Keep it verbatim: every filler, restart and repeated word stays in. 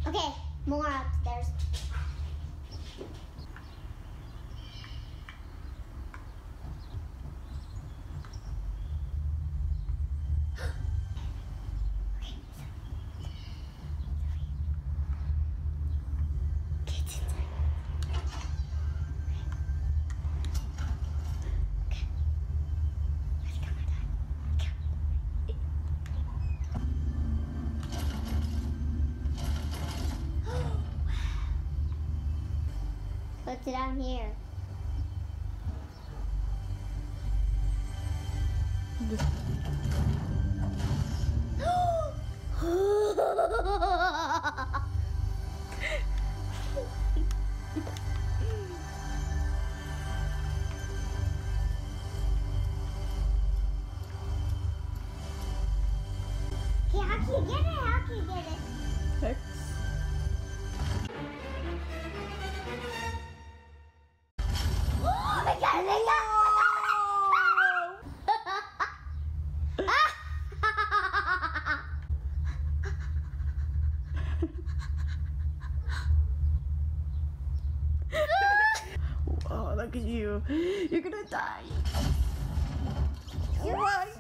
Okay, more upstairs. Put it down here. Okay, how can you get it? How can you get it? X. Oh my god, I got Oh, look at you. You're gonna die. You're right.